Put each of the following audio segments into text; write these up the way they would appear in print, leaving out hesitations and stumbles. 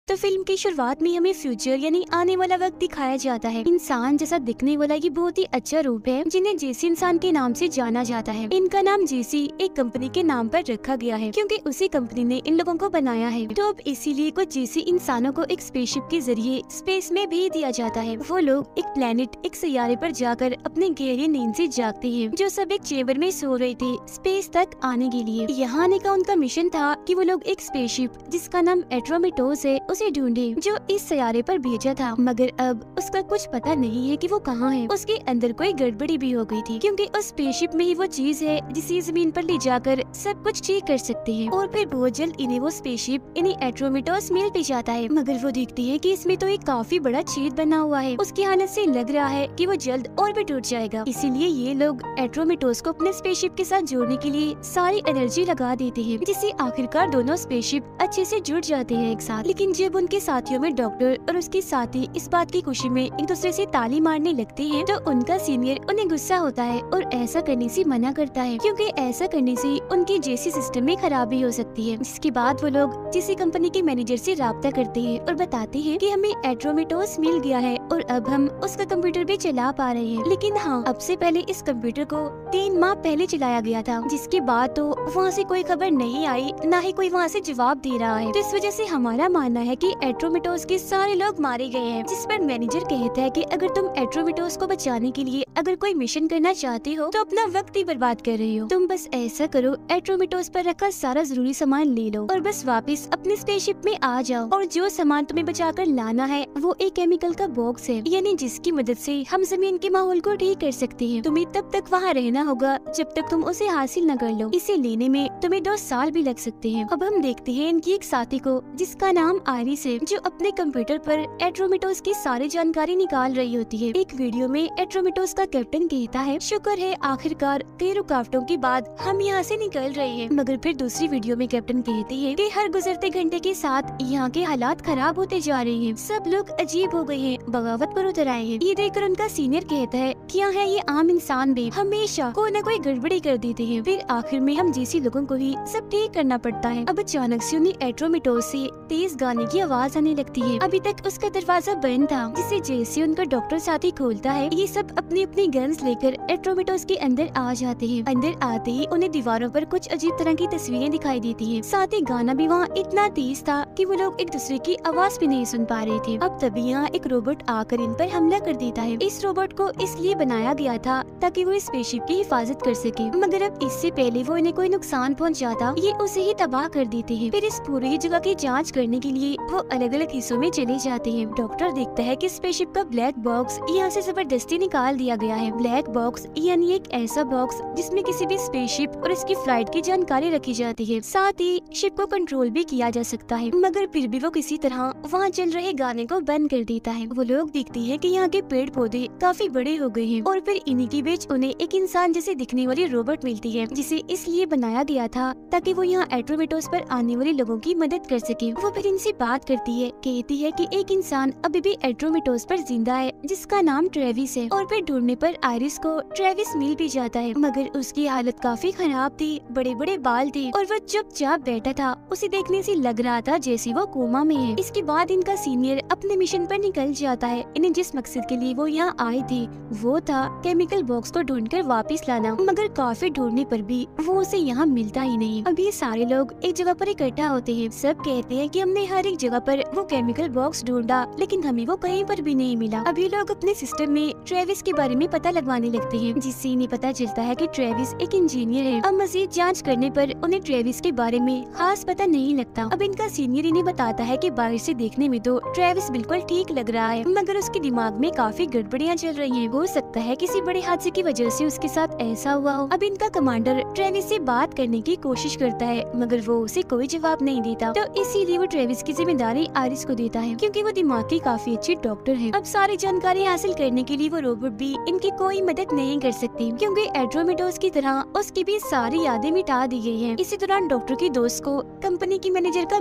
तो फिल्म की शुरुआत में हमें फ्यूचर यानी आने वाला वक्त दिखाया जाता है। इंसान जैसा दिखने वाला ये बहुत ही अच्छा रूप है जिन्हें जेसी इंसान के नाम से जाना जाता है। इनका नाम जेसी एक कंपनी के नाम पर रखा गया है क्योंकि उसी कंपनी ने इन लोगों को बनाया है। तो अब इसीलिए कुछ जेसी इंसानों को एक स्पेसशिप के जरिए स्पेस में भेज दिया जाता है। वो लोग एक प्लेनेट एक सैयारे पर जाकर अपने गहरी नींद से जागते हैं, जो सब एक चेम्बर में सो रहे थे स्पेस तक आने के लिए। यहाँ आने का उनका मिशन था कि वो लोग एक स्पेसशिप जिसका नाम एट्रोमिटोस है उसे ढूंढे, जो इस सैयारे पर भेजा था। मगर अब उसका कुछ पता नहीं है कि वो कहाँ है। उसके अंदर कोई गड़बड़ी भी हो गई थी क्योंकि उस स्पेसशिप में ही वो चीज है जिसे जमीन पर ले जाकर सब कुछ ठीक कर सकते हैं। और फिर बहुत जल्द इन्हें वो स्पेसशिप इन्हें एट्रोमिटोस मिल भी जाता है। मगर वो देखती है कि इसमें तो एक काफी बड़ा छेद बना हुआ है। उसकी हालत से लग रहा है कि वो जल्द और भी टूट जाएगा। इसीलिए ये लोग एट्रोमिटोस को अपने स्पेसशिप के साथ जोड़ने के लिए सारी एनर्जी लगा देते हैं, जिससे आखिरकार दोनों स्पेसशिप अच्छे से जुड़ जाते हैं एक साथ। लेकिन जब उनके साथियों में डॉक्टर और उसके साथी इस बात की खुशी में एक दूसरे से ताली मारने लगते हैं तो उनका सीनियर उन्हें गुस्सा होता है और ऐसा करने से मना करता है क्योंकि ऐसा करने से उनकी जेसी सिस्टम में खराबी हो सकती है। जिसके बाद वो लोग जेसी कंपनी के मैनेजर से राब्ता करते हैं और बताते हैं कि हमें एट्रोमिटोस मिल गया है और अब हम उसका कंप्यूटर भी चला पा रहे हैं। लेकिन हाँ, अब से पहले इस कंप्यूटर को 3 माह पहले चलाया गया था, जिसके बाद तो वहाँ से कोई खबर नहीं आई, न ही कोई वहाँ से जवाब दे रहा है। तो इस वजह से हमारा मानना है कि एट्रोमिटोस के सारे लोग मारे गए हैं। जिस पर मैनेजर कहता है कि अगर तुम एट्रोमिटोस को बचाने के लिए अगर कोई मिशन करना चाहते हो तो अपना वक्त ही बर्बाद कर रहे हो। तुम बस ऐसा करो, एट्रोमिटोस पर रखा सारा जरूरी सामान ले लो और बस वापस अपने स्पेसशिप में आ जाओ। और जो सामान तुम्हें बचाकर लाना है वो एक केमिकल का बॉक्स है, यानी जिसकी मदद से हम जमीन के माहौल को ठीक कर सकते हैं। तुम्हें तब तक वहाँ रहना होगा जब तक तुम उसे हासिल न कर लो। इसे लेने में तुम्हें 2 साल भी लग सकते हैं। अब हम देखते हैं इनकी एक साथी को जिसका नाम आयरिस है, जो अपने कंप्यूटर पर एट्रोमिटोस की सारी जानकारी निकाल रही होती है। एक वीडियो में एट्रोमिटोस का कैप्टन कहता है, शुक्र है आखिरकार कई रुकावटों के बाद हम यहाँ से निकल रहे हैं। मगर फिर दूसरी वीडियो में कैप्टन कहते हैं कि हर गुजरते घंटे के साथ यहाँ के हालात खराब होते जा रहे हैं, सब लोग अजीब हो गए हैं, बगावत पर उतर आए हैं। ये देखकर उनका सीनियर कहता है, क्या है ये आम इंसान भी हमेशा कोई न कोई गड़बड़ी कर देते हैं, फिर आखिर में हम जैसी लोगों को ही सब ठीक करना पड़ता है। अब अचानक से उन्हें एट्रोमिटोस से तेज गाने की आवाज आने लगती है। अभी तक उसका दरवाजा बंद था, जिसे जैसे उनका डॉक्टर साथी खोलता है, ये सब अपनी अपनी गन्स लेकर एट्रोमिटोस के अंदर आ जाते हैं। अंदर आते ही उन्हें दीवारों पर कुछ अजीब तरह की तस्वीरें दिखाई देती है। साथ ही गाना भी वहाँ इतना तेज था कि वो लोग एक दूसरे की आवाज भी नहीं सुन पा रहे थे। अब तभी यहाँ एक रोबोट आकर इन पर हमला कर देता है। इस रोबोट को इसलिए बनाया गया था ताकि वो स्पेसशिप की हिफाजत कर सके, मगर अब इससे पहले वो इन्हें कोई नुकसान पहुँचाता ये उसे ही तबाह कर देते हैं। फिर इस पूरी जगह की जाँच करने के लिए वो अलग अलग हिस्सों में चले जाते हैं। डॉक्टर देखता है कि स्पेसशिप का ब्लैक बॉक्स यहाँ से जबरदस्ती निकाल दिया गया है। ब्लैक बॉक्स यानी एक ऐसा बॉक्स जिसमें किसी भी स्पेसशिप और इसकी फ्लाइट की जानकारी रखी जाती है, साथ ही शिप को कंट्रोल भी किया जा सकता है। मगर फिर भी वो किसी तरह वहाँ चल रहे गाने को बंद कर देता है। वो लोग देखते हैं कि यहाँ के पेड़ पौधे काफी बड़े हो गए हैं और फिर इन्हीं के बीच उन्हें एक इंसान जैसे दिखने वाली रोबोट मिलती है, जिसे इसलिए बनाया गया था ताकि वो यहाँ एट्रोमिटोस पर आने वाले लोगों की मदद कर सके। वो फिर इनसे बात करती है, कहती है कि एक इंसान अभी भी एट्रोमिटोस पर जिंदा है जिसका नाम ट्रेविस है। और फिर ढूंढने पर आयरिस को ट्रेविस मिल भी जाता है, मगर उसकी हालत काफी खराब थी, बड़े बड़े बाल थे और वो चुपचाप बैठा था। उसे देखने से लग रहा था जैसे वो कोमा में है। इसके बाद इनका सीनियर अपने मिशन पर निकल जाता है। इन्हें जिस मकसद के लिए वो यहाँ आए थे वो था केमिकल बॉक्स को ढूंढकर वापस लाना, मगर काफी ढूंढने पर भी वो उसे यहाँ मिलता ही नहीं। अब ये सारे लोग एक जगह पर इकट्ठा होते हैं। सब कहते हैं कि हमने हर एक जगह पर वो केमिकल बॉक्स ढूंढा लेकिन हमें वो कहीं पर भी नहीं मिला। अभी लोग अपने सिस्टम में ट्रेविस के बारे में पता लगवाने लगते हैं, जिससे इन्हें पता चलता है कि ट्रेविस एक इंजीनियर है। अब मजीद जांच करने पर उन्हें ट्रेविस के बारे में खास पता नहीं लगता। अब इनका सीनियर इन्हें बताता है कि बाहर से देखने में तो ट्रेविस बिल्कुल ठीक लग रहा है, मगर उसके दिमाग में काफी गड़बड़ियाँ चल रही हैं। हो सकता है किसी बड़े हादसे की वजह से उसके साथ ऐसा हुआ हो। अब इनका कमांडर ट्रेविस से बात करने की कोशिश करता है, मगर वो उसे कोई जवाब नहीं देता। तो इसीलिए वो ट्रेविस की जिम्मेदारी आयरिस को देता है, क्योंकि वो दिमाग की काफी अच्छी डॉक्टर है। अब सारी जानकारी हासिल करने के लिए वो रोबोट भी इनकी कोई मदद नहीं कर सकती, क्योंकि एट्रोमिटोस की तरह उसकी भी सारी यादें मिटा दी गई है। इसी दौरान डॉक्टर के दोस्त को कंपनी की मैनेजर का मैसेज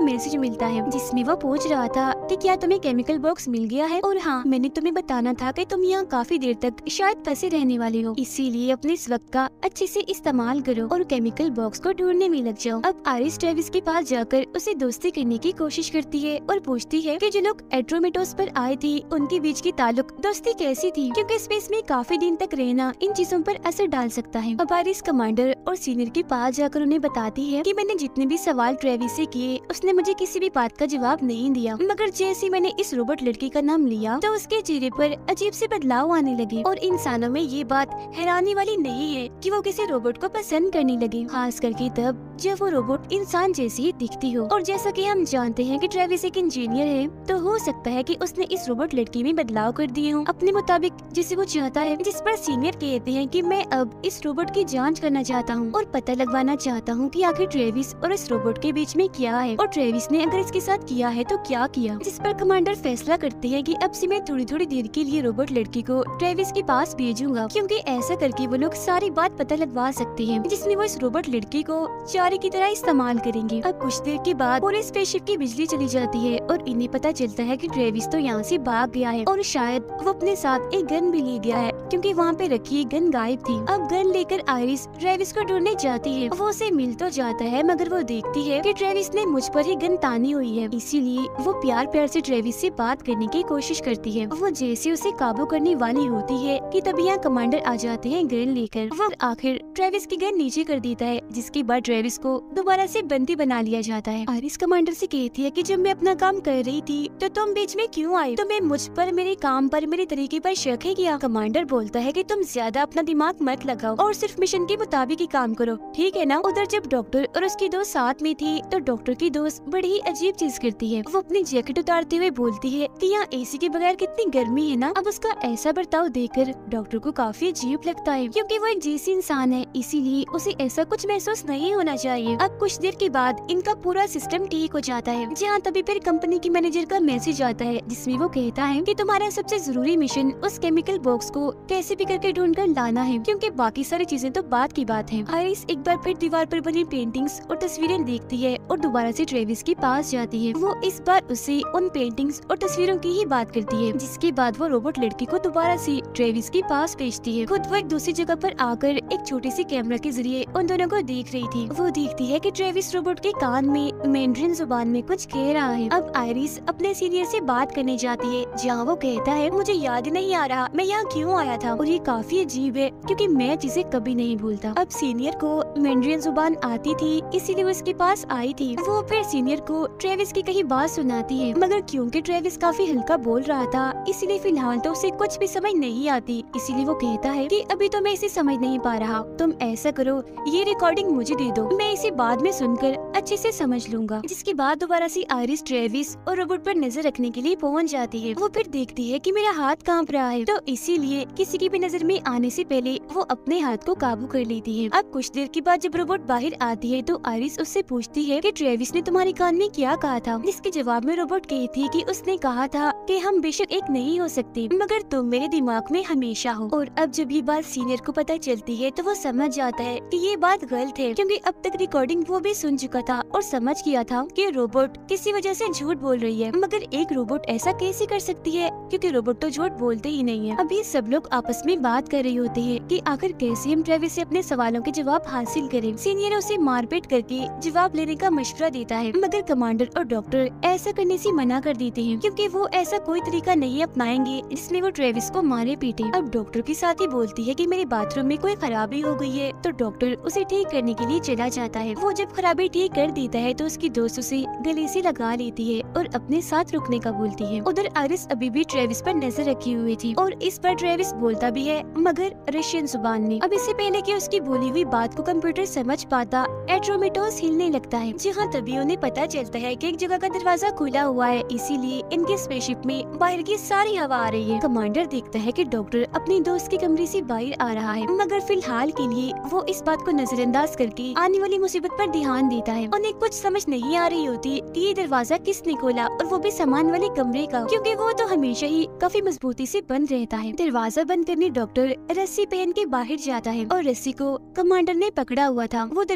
मिलता है, जिसमें वो पूछ रहा था कि क्या तुम्हें केमिकल बॉक्स मिल गया है, और हाँ, मैंने तुम्हें बताना था कि तुम यहाँ काफी देर तक शायद फंसे रहने वाले हो, इसीलिए अपने इस वक्त का अच्छे से इस्तेमाल करो और केमिकल बॉक्स को ढूंढने में लग जाओ। अब आयरिस ट्रेविस के पास जाकर उसे दोस्ती करने की कोशिश करती है और पूछती है कि जो लोग एड्रोमेटोस पर आए थे उनके बीच की ताल्लुक दोस्ती कैसी थी, क्योंकि स्पेस में काफी दिन तक रहना इन चीजों पर असर डाल सकता है। अब आयरिस कमांडर और सीनियर के पास जाकर उन्हें बताती है कि मैंने जितने भी सवाल ट्रेविस से किए उसने मुझे किसी भी बात का जवाब नहीं दिया, मगर जैसे मैंने इस रोबोट लड़की का नाम लिया तो उसके चेहरे पर अजीब से बदलाव आने लगे, और इंसानों में ये बात हैरानी वाली नहीं है कि वो किसी रोबोट को पसंद करने लगे, खास करके तब जब वो रोबोट इंसान जैसी ही दिखती हो। और जैसा कि हम जानते हैं कि ट्रेविस एक इंजीनियर है, तो हो सकता है कि उसने इस रोबोट लड़की में बदलाव कर दिए हों अपने मुताबिक जिसे वो चाहता है, जिस पर सीनियर कहते हैं कि मैं अब इस रोबोट की जांच करना चाहता हूँ और पता लगवाना चाहता हूँ कि आखिर ट्रेविस और इस रोबोट के बीच में क्या है, और ट्रेविस ने अगर इसके साथ किया है तो क्या किया। जिस पर कमांडर फैसला करते हैं कि अब से मैं थोड़ी थोड़ी देर के लिए रोबोट लड़की को ट्रेविस के पास भेजूंगा, क्योंकि ऐसा करके वो लोग सारी बात पता लगवा सकते हैं, जिसमें वो इस रोबोट लड़की को चारे की तरह इस्तेमाल करेंगे। अब कुछ देर के बाद पूरे स्पेसशिप की बिजली चली जाती है और इन्हें पता चलता है कि ट्रेविस तो यहाँ से भाग गया है, और शायद वो अपने साथ एक गन भी ले गया है, क्योंकि वहाँ पे रखी एक गन गायब थी। अब गन लेकर आयरिस ट्रेविस को ढूंढने जाती है। वो उसे मिल तो जाता है, मगर वो देखती है कि ट्रेविस ने मुझ पर ही गन तानी हुई है, इसीलिए वो प्यार प्यार से ट्रेविस से बात करने की कोशिश करती है। वो जैसे उसे काबू करने वाली होती है कि तभी यहाँ कमांडर आ जाते हैं गन लेकर। वो आखिर ट्रेविस की गन नीचे कर देता है, जिसके बाद ट्रेविस को दोबारा से बंदी बना लिया जाता है। आयरिस कमांडर से कहती है कि जब मैं अपना काम कर रही थी तो तुम बीच में क्यों आई? तुम्हें मुझ पर, मेरे काम पर, मेरे तरीके पर शक है क्या? कमांडर बोलता है कि तुम ज्यादा अपना दिमाग मत लगाओ और सिर्फ मिशन के मुताबिक ही काम करो, ठीक है ना? उधर जब डॉक्टर और उसकी दोस्त साथ में थी तो डॉक्टर की दोस्त बड़ी ही अजीब चीज करती है। वो अपनी जैकेट उतारते हुए बोलती है कि यहाँ एसी के बगैर कितनी गर्मी है ना। अब उसका ऐसा बर्ताव देखकर डॉक्टर को काफी अजीब लगता है, क्योंकि वो एक जैसी इंसान है, इसीलिए उसे ऐसा कुछ महसूस नहीं होना चाहिए। अब कुछ देर के बाद इनका पूरा सिस्टम ठीक हो जाता है, जहाँ तभी फिर कंपनी की मैनेजर का मैसेज आता है, जिसमें वो कहता है कि तुम्हारा सबसे जरूरी मिशन उस केमिकल बॉक्स को कैसे भी करके ढूंढ कर लाना है, क्योंकि बाकी सारी चीजें तो बाद की बात है। आयरिस एक बार फिर दीवार पर बनी पेंटिंग्स और तस्वीरें देखती है और दोबारा से ट्रेविस के पास जाती है। वो इस बार उससे उन पेंटिंग्स और तस्वीरों की ही बात करती है, जिसके बाद वो रोबोट लड़की को दोबारा से ट्रेविस के पास भेजती है। खुद वो एक दूसरी जगह पर आकर एक छोटी सी कैमरा के जरिए उन दोनों को देख रही थी। वो देखती है कि ट्रेविस रोबोट के कान में मैंड्रिन जुबान में कुछ कह रहा है। अब आयरिस अपने सीनियर से बात करने जाती है, जहाँ वो कहता है मुझे याद नहीं आ रहा मैं यहाँ क्यों आया था, और ये काफी अजीब है क्योंकि मैं चीजें कभी नहीं भूलता। अब सीनियर को मैंड्रिन जुबान आती थी, इसीलिए वो इसके पास आई थी। वो फिर सीनियर को ट्रेविस की कही बात सुनाती है, मगर क्योंकि ट्रेविस काफी हल्का बोल रहा था, इसीलिए फिलहाल तो उसे कुछ भी समझ नहीं आती। इसीलिए वो कहता है कि अभी तो मैं इसे समझ नहीं पा रहा, तुम ऐसा करो ये रिकॉर्डिंग मुझे दे दो, मैं इसे बाद में सुनकर अच्छे से समझ लूंगा। जिसके बाद दोबारा से आयरिस ट्रेविस और रोबोट पर नजर रखने के लिए पहुंच जाती है। वो फिर देखती है कि मेरा हाथ कांप रहा है, तो इसीलिए किसी की भी नजर में आने से पहले वो अपने हाथ को काबू कर लेती है। अब कुछ देर के बाद जब रोबोट बाहर आती है तो आयरिस उससे पूछती है कि ट्रेविस ने तुम्हारे कान में क्या कहा था, जिसके जवाब में रोबोट कहती है कि उसने कहा था कि हम बेशक एक नहीं हो सकते, मगर तुम मेरे दिमाग में हमेशा हो। और अब जब ये बात सीनियर को पता चलती है तो वो समझ जाता है कि ये बात गलत है, क्योंकि अब तक रिकॉर्डिंग वो भी सुन चुका था और समझ गया था कि रोबोट किसी वजह से झूठ बोल रही है। मगर एक रोबोट ऐसा कैसे कर सकती है, क्योंकि रोबोट तो झूठ बोलते ही नहीं है। अभी सब लोग आपस में बात कर रहे होते हैं कि आखिर कैसे हम ट्रेविस से अपने सवालों के जवाब हासिल करें। सीनियर उसे मारपीट करके जवाब लेने का मशवरा देता है, मगर कमांडर और डॉक्टर ऐसा करने से मना कर देते हैं, क्योंकि वो ऐसा कोई तरीका नहीं अपनाएंगे जिसमें वो ट्रेविस को मारे पीटे। अब डॉक्टर के साथ ही बोलती है कि मेरे बाथरूम में कोई खराबी हो गई है, तो डॉक्टर उसे ठीक करने के लिए चला जाता है। वो जब खराबी ठीक कर देता है तो उसकी दोस्त उसे गले से लगा लेती है और अपने साथ रुकने का बोलती है। उधर आयरिस अभी भी ट्रेविस पर नजर रखी हुई थी और इस पर ट्रेविस बोलता भी है, मगर रशियन जुबान में। अब इससे पहले कि उसकी बोली हुई बात को कंप्यूटर समझ पाता, एड्रोमेटोस हिलने लगता है, जहाँ तभी उन्हें पता चलता है कि एक जगह का दरवाजा खुला हुआ है, इसीलिए इनके स्पेसशिप में बाहर की सारी हवा आ रही है। कमांडर देखता है कि डॉक्टर अपनी दोस्त के कमरे से बाहर आ रहा है, मगर फिलहाल के लिए वो इस बात को नजरअंदाज करके आने वाली मुसीबत पर ध्यान देता है। उन्हें कुछ समझ नहीं आ रही होती कि ये दरवाजा किसने खोला, और वो भी सामान वाले कमरे का, क्योंकि वो तो हमेशा ही काफी मजबूती से बंद रहता है। दरवाजा बंद करने डॉक्टर रस्सी पहन के बाहर जाता है और रस्सी को कमांडर ने पकड़ा हुआ था। वो दरवाजा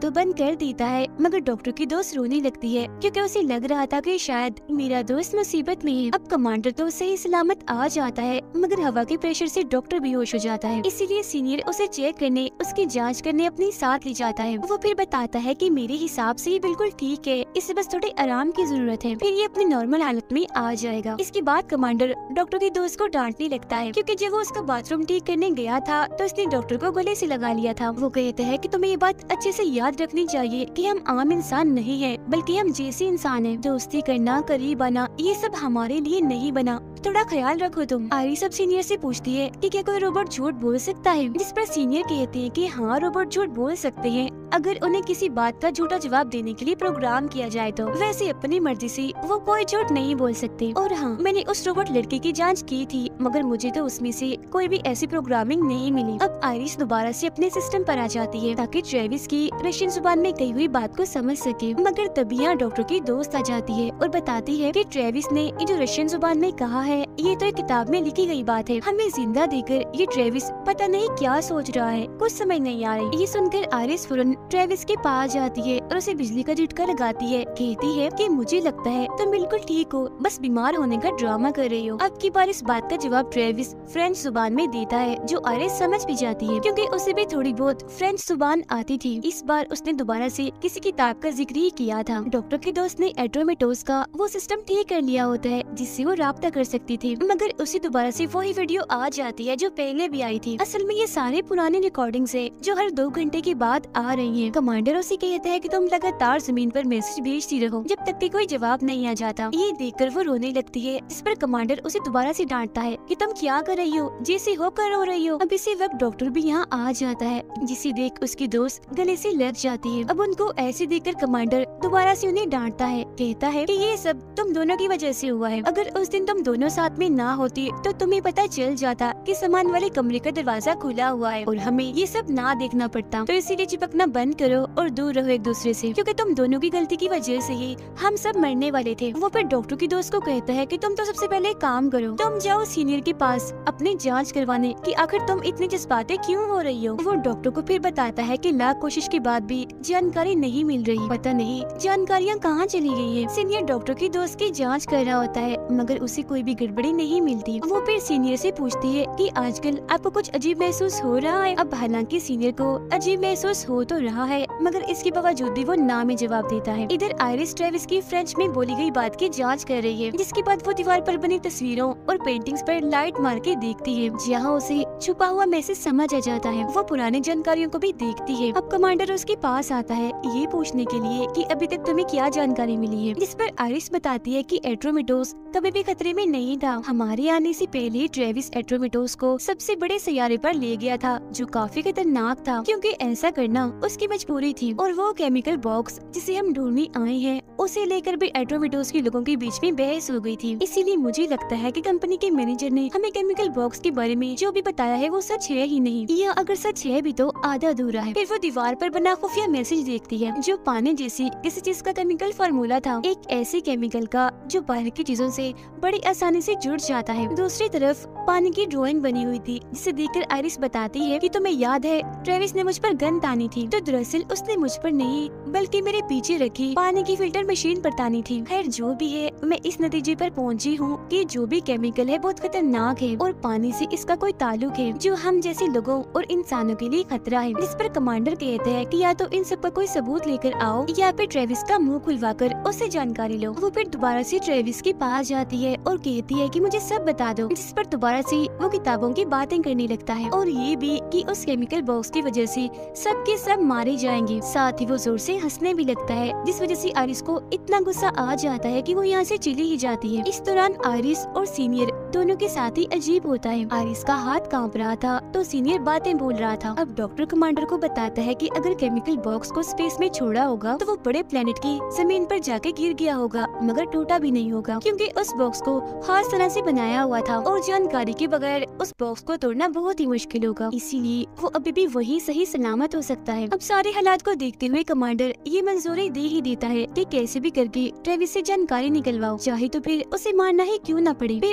तो बंद कर देता है, मगर डॉक्टर की दोस्त रोने लगती है क्योंकि उसे लग रहा था कि शायद मेरा दोस्त मुसीबत में है। अब कमांडर तो सही सलामत आ जाता है, मगर हवा के प्रेशर से डॉक्टर बेहोश हो जाता है। इसीलिए सीनियर उसे चेक करने, उसकी जांच करने अपने साथ ले जाता है। वो फिर बताता है कि मेरे हिसाब से ये बिल्कुल ठीक है, इसे बस थोड़े आराम की जरूरत है, फिर ये अपनी नॉर्मल हालत में आ जाएगा। इसके बाद कमांडर डॉक्टर की दोस्त को डांटने लगता है क्योंकि जब वो उसका बाथरूम ठीक करने गया था तो उसने डॉक्टर को गले से लगा लिया था। वो कहते हैं कि तुम्हें ये बात अच्छे से याद रखनी चाहिए कि हम आम इंसान नहीं है, बल्कि हम जैसे इंसान हैं। दोस्ती करना, करीब आना, ये सब हमारे लिए नहीं बना, थोड़ा ख्याल रखो तुम। आरिस अब सीनियर से पूछती है कि क्या कोई रोबोट झूठ बोल सकता है, जिस पर सीनियर कहते हैं कि हाँ, रोबोट झूठ बोल सकते हैं अगर उन्हें किसी बात का झूठा जवाब देने के लिए प्रोग्राम किया जाए तो। वैसे अपनी मर्जी से वो कोई झूठ नहीं बोल सकते। और हाँ, मैंने उस रोबोट लड़के की जांच की थी, मगर मुझे तो उसमें से कोई भी ऐसी प्रोग्रामिंग नहीं मिली। अब आइरिस दोबारा से अपने सिस्टम पर आ जाती है ताकि ट्रेविस की रशियन जुबान में कही हुई बात को समझ सके, मगर तभी यहाँ डॉक्टर की दोस्त आ जाती है और बताती है कि ट्रेविस ने ये जो रशियन जुबान में कहा है ये तो एक किताब में लिखी गई बात है। हमें जिंदा देकर ये ट्रेविस पता नहीं क्या सोच रहा है, कुछ समझ नहीं आ रही। ये सुनकर आइरिस फौरन ट्रेविस के पास जाती है और उसे बिजली का झटका लगाती है। कहती है कि मुझे लगता है तुम बिल्कुल ठीक हो, बस बीमार होने का ड्रामा कर रही हो। अब की बार इस बात का जवाब ट्रेविस फ्रेंच जुबान में देता है, जो आइरिस समझ भी जाती है क्योंकि उसे भी थोड़ी बहुत फ्रेंच जुबान आती थी। इस बार उसने दोबारा से किसी किताब का जिक्र ही किया था। डॉक्टर के दोस्त ने एट्रोमेटोस का वो सिस्टम ठीक कर लिया होता है जिससे वो राब्ता कर सकती थी, मगर उसे दोबारा से वही वीडियो आ जाती है जो पहले भी आई थी। असल में ये सारे पुराने रिकॉर्डिंग्स है जो हर 2 घंटे के बाद आ रही हैं। कमांडर उसे कहता है कि तुम लगातार जमीन पर मैसेज भेजती रहो जब तक कि कोई जवाब नहीं आ जाता। ये देखकर वो रोने लगती है, जिस पर कमांडर उसे दोबारा से डांटता है कि तुम क्या कर रही हो, जैसे हो कर रो रही हो। अब इसी वक्त डॉक्टर भी यहाँ आ जाता है, जिसे देख उसकी दोस्त गले से लग जाती है। अब उनको ऐसे देखकर कमांडर दोबारा से उन्हें डांटता है, कहता है कि ये सब तुम दोनों की वजह से हुआ है। अगर उस दिन तुम दोनों साथ में ना होती तो तुम्हें पता चल जाता कि सामान वाले कमरे का दरवाजा खुला हुआ है और हमें ये सब ना देखना पड़ता। तो इसीलिए चिपकना बंद करो और दूर रहो एक दूसरे से, क्योंकि तुम दोनों की गलती की वजह से ही हम सब मरने वाले थे। वो फिर डॉक्टर की दोस्त को कहता है कि तुम तो सबसे पहले काम करो, तुम जाओ सीनियर के पास अपनी जांच करवाने कि आखिर तुम इतनी जज्बाते क्यों हो रही हो। वो डॉक्टर को फिर बताता है कि लाख कोशिश के बाद भी जानकारी नहीं मिल रही, पता नहीं जानकारियाँ कहाँ चली गई है। सीनियर डॉक्टर की दोस्त की जाँच कर रहा होता है, मगर उसे कोई भी गड़बड़ी नहीं मिलती। वो फिर सीनियर से पूछती है कि आजकल आपको कुछ अजीब महसूस हो रहा है। अब हालांकि सीनियर को अजीब महसूस हो तो रहा है, मगर इसके बावजूद भी वो ना में जवाब देता है। इधर आइरिस ट्रेविस की फ्रेंच में बोली गई बात की जांच कर रही है, जिसके बाद वो दीवार पर बनी तस्वीरों और पेंटिंग्स पर लाइट मार के देखती है, जहाँ उसे छुपा हुआ मैसेज समझ आ जाता है। वो पुरानी जानकारियों को भी देखती है। अब कमांडर उसके पास आता है ये पूछने के लिए कि अभी तक तुम्हें क्या जानकारी मिली है, जिस पर आइरिस बताती है कि एट्रोमेटोस कभी भी खतरे में नहीं था। हमारे आने से पहले ट्रेविस एट्रोमेटोस को सबसे बड़े सैयारे पर ले गया था, जो काफी खतरनाक था क्योंकि ऐसा करना उसकी मजबूरी थी। और वो केमिकल बॉक्स जिसे हम ढूंढने आए हैं, उसे लेकर भी एट्रोमेटोस के लोगों के बीच में बहस हो गई थी। इसीलिए मुझे लगता है कि कंपनी के मैनेजर ने हमें केमिकल बॉक्स के बारे में जो भी बताया है वो सच है ही नहीं, या अगर सच है भी तो आधा अधूरा है। फिर वो दीवार पर बना खुफिया मैसेज देखती है, जो पानी जैसी किसी चीज का केमिकल फार्मूला था, एक ऐसे केमिकल का जो बाहर की चीजों से बड़ी आसानी से जुड़ जाता है। दूसरी तरफ पानी की ड्राइंग बनी हुई थी, जिसे देखकर आइरिस बताती है कि तुम्हें याद है ट्रेविस ने मुझ पर गन तानी थी, तो दरअसल उसने मुझ पर नहीं बल्कि मेरे पीछे रखी पानी की फिल्टर मशीन पर तानी थी। खैर जो भी है, मैं इस नतीजे पर पहुंची हूँ कि जो भी केमिकल है बहुत खतरनाक है और पानी से इसका कोई ताल्लुक है जो हम जैसे लोगों और इंसानों के लिए खतरा है। जिस पर कमांडर कहते हैं कि या तो इन सब का कोई सबूत लेकर आओ या फिर ट्रेविस का मुंह खुलवाकर उससे जानकारी लो। वो फिर दोबारा से ट्रेविस के पास जाती है और कहती है कि मुझे सब बता दो, जिस पर दोबारा से वो किताबों की बातें करने लगता है और ये भी कि उस केमिकल बॉक्स की वजह से सब के सब मारे जाएंगे। साथ ही वो जोर से हंसने भी लगता है, जिस वजह से आइरिस को इतना गुस्सा आ जाता है कि वो यहाँ से चली ही जाती है। इस दौरान आइरिस और सीनियर दोनों के साथ ही अजीब होता है। आइरिस का हाथ कांप रहा था तो सीनियर बातें बोल रहा था। अब डॉक्टर कमांडर को बताता है कि अगर केमिकल बॉक्स को स्पेस में छोड़ा होगा तो वो बड़े प्लेनेट की जमीन पर जाके गिर गया होगा, मगर टूटा भी नहीं होगा क्योंकि उस बॉक्स को खास तरह से बनाया हुआ था और जानकारी के बगैर उस बॉक्स को तोड़ना बहुत ही मुश्किल होगा, इसीलिए वो अभी भी वही सही सलामत हो सकता है। अब सारे हालात को देखते हुए कमांडर ये मंजूरी दे ही देता है कि कैसे भी करके ट्रेविस से जानकारी निकलवाओ, चाहे तो फिर उसे मारना ही क्यों न पड़े। फिर आइरिस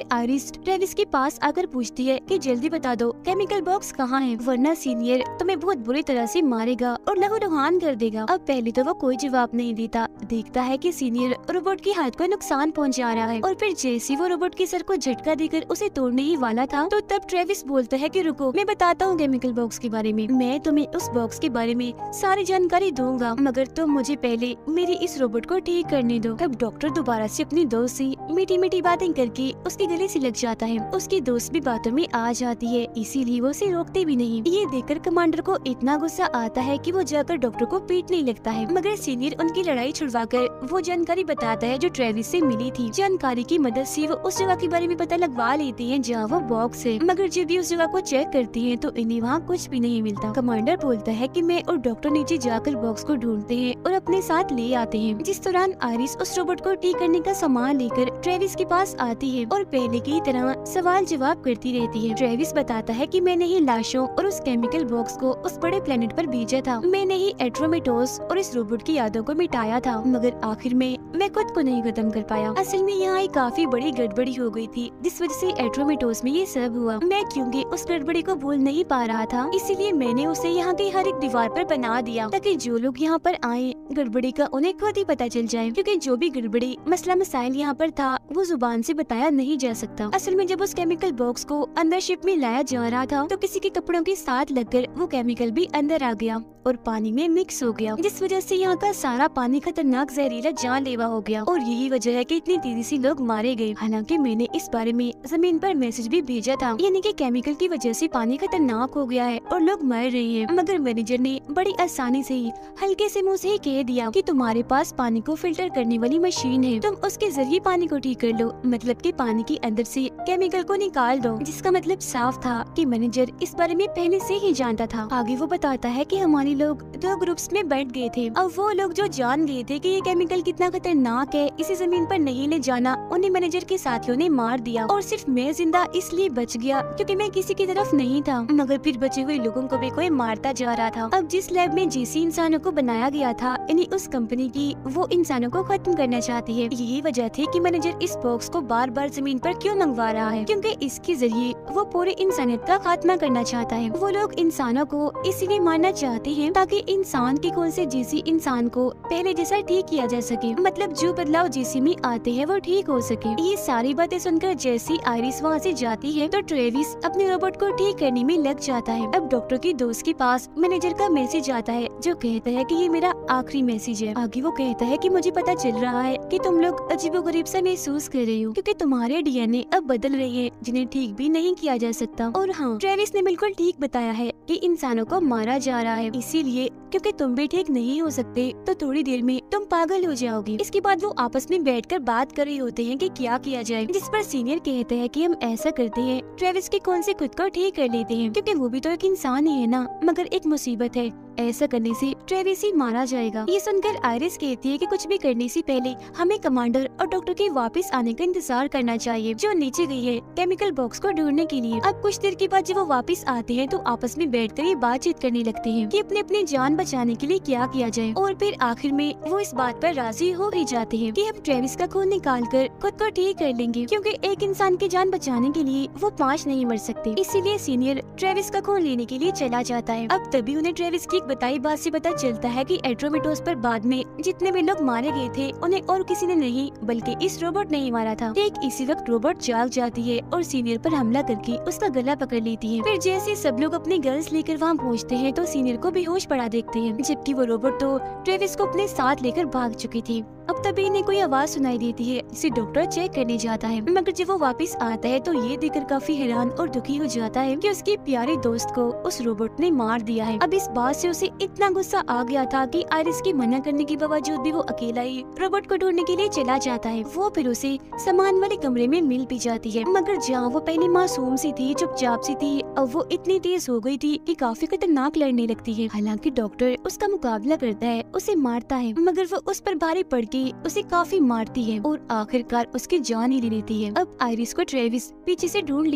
साइंटिस्ट ट्रेविस के पास आकर पूछती है कि जल्दी बता दो केमिकल बॉक्स कहाँ है, वरना सीनियर तुम्हें बहुत बुरी तरह से मारेगा और लहूलुहान कर देगा। अब पहले तो वो कोई जवाब नहीं देता, देखता है कि सीनियर रोबोट की हाथ को नुकसान पहुंचा रहा है और फिर जैसे वो रोबोट के सर को झटका देकर उसे तोड़ने ही वाला था तो तब ट्रेविस बोलता है कि रुको, मैं बताता हूँ केमिकल बॉक्स के बारे में। मैं तुम्हें उस बॉक्स के बारे में सारी जानकारी दूंगा, मगर तुम मुझे पहले मेरी इस रोबोट को ठीक करने दो। अब डॉक्टर दोबारा से अपनी दोस्त से मीठी मीठी बातें करके उसके गले से लग जाता है। उसकी दोस्त भी बातों में आ जाती है, इसीलिए वो उसे रोकते भी नहीं। ये देखकर कमांडर को इतना गुस्सा आता है कि वो जाकर डॉक्टर को पीटने लगता है, मगर सीनियर उनकी लड़ाई छुड़वाकर वो जानकारी बताता है जो ट्रेविस से मिली थी। जानकारी की मदद से वो उस जगह के बारे में पता लगवा लेती है जहाँ वो बॉक्स है, मगर जब भी उस जगह को चेक करती है तो इन्हें वहाँ कुछ भी नहीं मिलता। कमांडर बोलता है कि मैं और डॉक्टर नीचे जाकर बॉक्स को ढूंढते हैं और अपने साथ ले आते हैं। जिस दौरान आयरिस उस रोबोट को ठीक करने का सामान लेकर ट्रेविस के पास आती है और पहले की तरह सवाल जवाब करती रहती है। ट्रेविस बताता है कि मैंने ही लाशों और उस केमिकल बॉक्स को उस बड़े प्लेनेट पर भेजा था, मैंने ही एट्रोमेटोस और इस रोबोट की यादों को मिटाया था, मगर आखिर में मैं खुद को नहीं खत्म कर पाया। असल में यहाँ एक काफी बड़ी गड़बड़ी हो गई थी, जिस वजह से एट्रोमेटोस में ये सब हुआ। मैं क्योंकि उस गड़बड़ी को भूल नहीं पा रहा था, इसीलिए मैंने उसे यहाँ की हर एक दीवार पर बना दिया ताकि जो लोग यहाँ पर आए गड़बड़ी का उन्हें खुद ही पता चल जाए, क्योंकि जो भी गड़बड़ी मसला मसाइल यहाँ पर था वो जुबान से बताया नहीं जा सकता। असल में जब उस केमिकल बॉक्स को अंदर शिप में लाया जा रहा था तो किसी के कपड़ों के साथ लगकर वो केमिकल भी अंदर आ गया और पानी में मिक्स हो गया, जिस वजह से यहाँ का सारा पानी खतरनाक जहरीला जानलेवा हो गया और यही वजह है कि इतनी तेजी से लोग मारे गए। हालांकि मैंने इस बारे में जमीन पर मैसेज भी भेजा था, यानी कि केमिकल की वजह से पानी खतरनाक हो गया है और लोग मर रहे हैं, मगर मैनेजर ने बड़ी आसानी से ही हल्के से मुँह से ही कह दिया कि तुम्हारे पास पानी को फिल्टर करने वाली मशीन है, तुम उसके जरिए पानी को ठीक कर लो, मतलब कि पानी के अंदर से केमिकल को निकाल दो। जिसका मतलब साफ था कि मैनेजर इस बारे में पहले से ही जानता था। आगे वो बताता है कि हमारे लोग दो ग्रुप्स में बैठ गए थे। अब वो लोग जो जान गए थे कि ये केमिकल कितना खतरनाक है, इसे जमीन पर नहीं ले जाना, उन्हें मैनेजर के साथियों ने मार दिया और सिर्फ मैं जिंदा इसलिए बच गया क्योंकि मैं किसी की तरफ नहीं था, मगर फिर बचे हुए लोगों को भी कोई मारता जा रहा था। अब जिस लैब में जैसी इंसानों को बनाया गया था, यानी उस कंपनी की, वो इंसानों को खत्म करना चाहती है। यही वजह थी कि मैनेजर इस बॉक्स को बार बार जमीन पर क्यों मंगवा रहा है, क्योंकि इसके जरिए वो पूरे इंसानियत का खात्मा करना चाहता है। वो लोग इंसानों को इसीलिए मारना चाहते हैं ताकि इंसान के खून से जैसी इंसान को पहले जैसा ठीक किया जा सके, मतलब जो बदलाव जैसी में आते हैं वो ठीक हो सके। ये सारी बातें सुनकर जैसी आयरिस वहाँ से जाती है तो ट्रेविस अपने रोबोट को ठीक करने में लग जाता है। अब डॉक्टर की दोस्त के पास मैनेजर का मैसेज आता है जो कहता है कि ये मेरा आखिरी मैसेज है। आगे वो कहता है कि मुझे पता चल रहा है कि तुम लोग अजीबोगरीब सा महसूस कर रहे हो क्योंकि तुम्हारे डीएनए अब बदल रहे हैं जिन्हें ठीक भी नहीं किया जा सकता। और हाँ, ट्रेविस ने बिल्कुल ठीक बताया है कि इंसानों को मारा जा रहा है, इसीलिए क्योंकि तुम भी ठीक नहीं हो सकते तो थोड़ी देर में तुम पागल हो जाओगे। इसके बाद वो आपस में बैठकर बात कर रहे होते हैं कि क्या किया जाए, जिस पर सीनियर कहते हैं कि हम ऐसा करते हैं, ट्रेविस के खून से खुद को ठीक कर लेते हैं क्योंकि वो भी तो एक इंसान ही है ना, मगर एक मुसीबत है, ऐसा करने से ट्रेविस ही मारा जाएगा। ये सुनकर आयरिस कहती है कि कुछ भी करने से पहले हमें कमांडर और डॉक्टर के वापस आने का इंतजार करना चाहिए, जो नीचे गई है केमिकल बॉक्स को ढूंढने के लिए। अब कुछ देर के बाद जब वो वापस आते हैं तो आपस में बैठकर ये बातचीत करने लगते हैं कि अपने अपनी जान बचाने के लिए क्या किया जाए, और फिर आखिर में वो इस बात पर राजी हो ही जाते हैं कि हम ट्रेविस का खून निकाल कर खुद को ठीक कर लेंगे, क्योंकि एक इंसान की जान बचाने के लिए वो 5 नहीं मर सकते। इसीलिए सीनियर ट्रेविस का खून लेने के लिए चला जाता है। अब तभी उन्हें ट्रेविस की बताई बात से पता चलता है कि एट्रोमेटोस पर बाद में जितने भी लोग मारे गए थे उन्हें और किसी ने नहीं बल्कि इस रोबोट ने ही मारा था। ठीक इसी वक्त रोबोट जाग जाती है और सीनियर पर हमला करके उसका गला पकड़ लेती है। फिर जैसे सब लोग अपने गर्ल्स लेकर वहाँ पहुँचते हैं तो सीनियर को बेहोश पड़ा देखते हैं, जबकि वो रोबोट तो ट्रेविस को अपने साथ लेकर भाग चुकी थी। अब तभी इन्हें कोई आवाज सुनाई देती है, इसे डॉक्टर चेक करने जाता है, मगर जब वो वापस आता है तो ये देखकर काफी हैरान और दुखी हो जाता है कि उसकी प्यारी दोस्त को उस रोबोट ने मार दिया है। अब इस बात से उसे इतना गुस्सा आ गया था कि आयरिस के मना करने के बावजूद भी वो अकेला ही रोबोट को ढूंढने के लिए चला जाता है। वो फिर उसे सामान वाले कमरे में मिल भी जाती है, मगर जहाँ वो पहले मासूम सी थी, चुपचाप सी थी, अब वो इतनी तेज हो गई थी कि काफी खतरनाक लड़ने लगती है। हालांकि डॉक्टर उसका मुकाबला करता है, उसे मारता है, मगर वो उस पर भारी पड़ के उसे काफी मारती है और आखिरकार उसकी जान ही ले लेती है। अब आयरिस को ट्रेविस पीछे से ढूंढ लेता है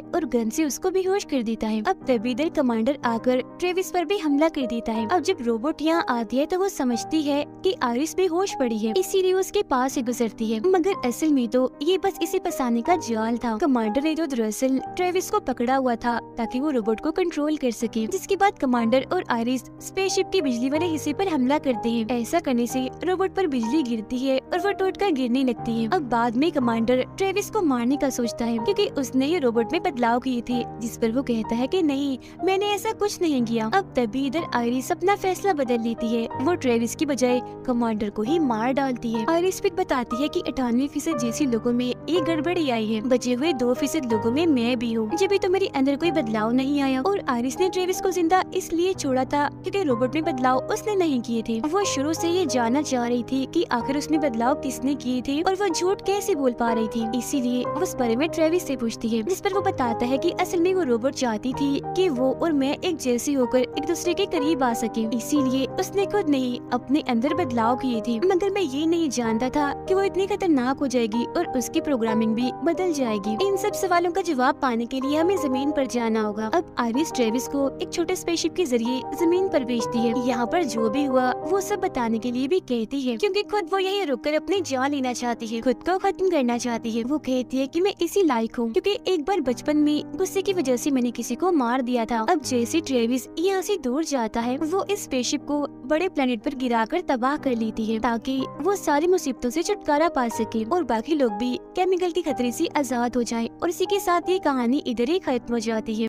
और गन से उसको बेहोश कर देता है। अब तभी इधर कमांडर आकर ट्रेविस पर भी हमला कर देता है। अब जब रोबोट यहाँ आती है तो वो समझती है कि आयरिस बेहोश पड़ी है, इसीलिए उसके पास से गुजरती है, मगर असल में तो ये बस इसे फंसाने का जाल था। कमांडर ने तो दरअसल ट्रेविस को पकड़ा हुआ था ताकि वो रोबोट को कंट्रोल कर सके। जिसके बाद कमांडर और आयरिस स्पेसशिप के बिजली वाले हिस्से पर हमला करते हैं। ऐसा करने से रोबोट पर बिजली गिरती है और वो टूटकर गिरने लगती है। अब बाद में कमांडर ट्रेविस को मारने का सोचता है क्योंकि उसने ये रोबोट में बदलाव किए थे, जिस पर वो कहता है कि नहीं, मैंने ऐसा कुछ नहीं किया। अब तभी इधर आयरिस अपना फैसला बदल लेती है, वो ट्रेविस की बजाय कमांडर को ही मार डालती है। आयरिस फिर बताती है कि 98% जैसी लोगों में एक गड़बड़ी आई है, बचे हुए 2% लोगों में मैं भी हूँ, जब भी तो मेरे अंदर कोई बदलाव नहीं आया। और आयरिस ने ट्रेविस को जिंदा इसलिए छोड़ा था क्योंकि रोबोट में बदलाव उसने नहीं किए थे। वो शुरू से ये जानना चाह रही थी कि आखिर उसमें बदलाव किसने किए थे और वो झूठ कैसे बोल पा रही थी, इसीलिए वो उस बारे में ट्रेविस से पूछती है, जिस पर वो बताता है कि असल में वो रोबोट चाहती थी कि वो और मैं एक जैसे होकर एक दूसरे के करीब आ सके, इसीलिए उसने खुद नहीं अपने अंदर बदलाव किए थे, मगर मैं ये नहीं जानता था कि वो इतनी खतरनाक हो जाएगी और उसकी प्रोग्रामिंग भी बदल जाएगी। इन सब सवालों का जवाब पाने के लिए हमें जमीन पर जाना होगा। अब आयरिस ट्रेविस को एक छोटे स्पेसशिप के जरिए जमीन पर भेजती है। यहाँ पर जो भी हुआ वो सब बताने के लिए भी कहती है, क्योंकि खुद वो यही रुककर अपनी जान लेना चाहती है, खुद को खत्म करना चाहती है। वो कहती है कि मैं इसी लायक हूँ क्योंकि एक बार बचपन में गुस्से की वजह से मैंने किसी को मार दिया था। अब जैसे ट्रेविस यहाँ से दूर जाता है, वो इस स्पेसशिप को बड़े प्लेनेट पर गिराकर तबाह कर लेती है ताकि वो सारी मुसीबतों से छुटकारा पा सके और बाकी लोग भी केमिकल के खतरे से आजाद हो जाएं। और इसी के साथ ये कहानी इधर ही खत्म हो जाती है।